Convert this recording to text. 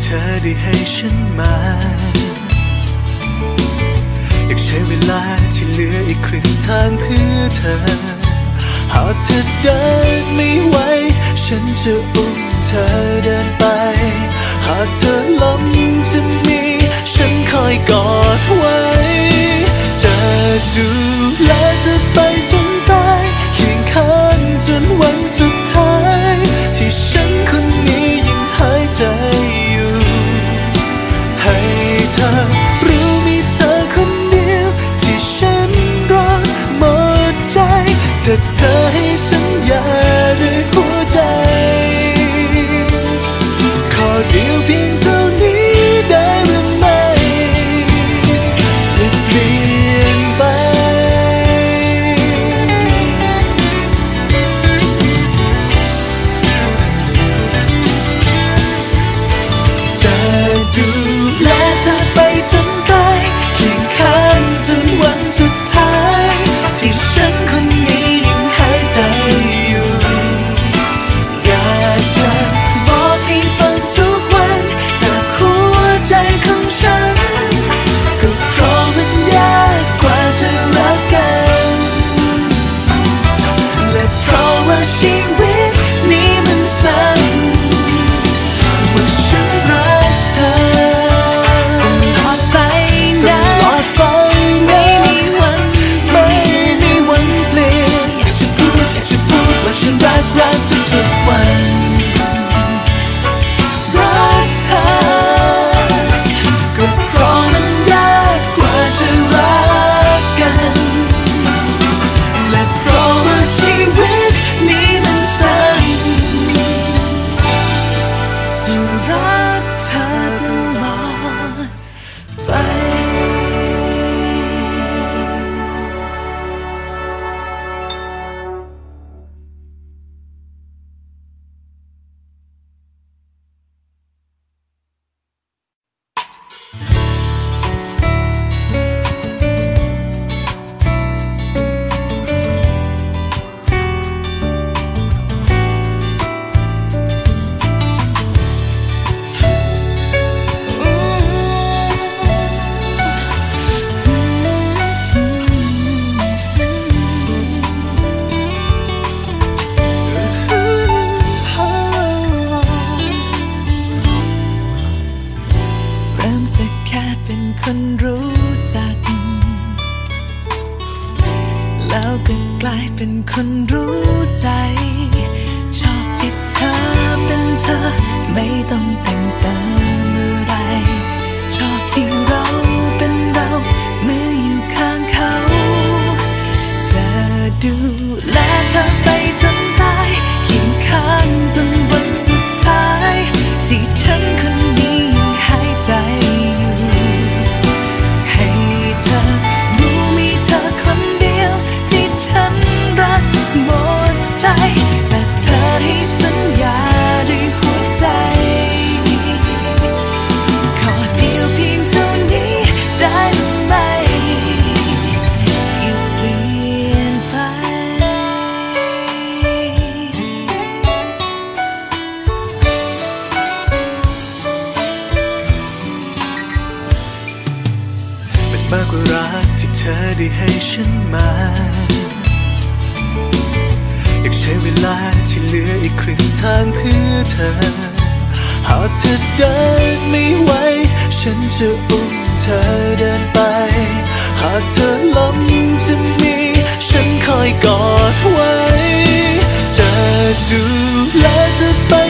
อได้ให้ฉันมาอยากใช้เวลาที่เหลืออีกครึ่งทางเพื่อเธอหากเธอเดินไม่ไหวฉันจะอุ้มเธอเดินไปหากเธอล้มจะมีฉันคอยกอดไว้จะดูแลเธอไปจนตายเคียงข้างจนวันสุดท้ายที่ฉันคนนี้ยังหายใจอยู่ให้เธอรู้มีเธอคนเดียวที่ฉันรักหมดใจถ้าเธอให้สัญญาด้วยหัวใจขอเดียวเพียงเท่านี้ได้หรือไม่อย่าเปลี่ยนไปจะดูแลเธอไปจนตายเคียงข้างจนวันสุดท้ายที่ฉันคนนี้ยังหายใจอยู่อยากจะบอกให้ฟังทุกวันจากหัวใจของฉันก็เพราะมันยากกว่าจะรักกันและเพราะว่าชีวิตนี้มันสั้นว่าฉันรักเธอตลอดไปนะไม่มีวันเปลี่ยนอยากจะพูดว่าฉันรักทุกวันรักเธอก็เพราะมันยากกว่าจะรักกันและเพราะว่าชีวิตนี้มันสั้นจะรักเธอตลอดไป เริ่มจากแค่เป็นคนรู้จักแล้วก็กลายเป็นคนรู้ใจชอบที่เธอเป็นเธอไม่ต้องแต่งเติมอะไรชอบที่เราเป็นเราเมื่ออยู่ข้างเขาจะดูแลเธอไปจนตายเคียงข้างจนวันสุดท้ายที่ฉันคนนี้ยังหายใจอยู่ให้เธอรู้มีเธอคนเดียวที่ฉันรักหมดใจถ้าเธอให้สัญญาด้วยหัวใจขอเดียวเพียงเท่านี้ได้หรือไม่อย่าเปลี่ยนไปมันมากกว่ารักที่เธอได้ให้ฉันมาอยากใช้เวลาที่เหลืออีกครึ่งทางเพื่อเธอหากเธอเดินไม่ไหวฉันจะอุ้มเธอเดินไปหากเธอล้มจะมีฉันคอยกอดไว้จะดูแลเธอไป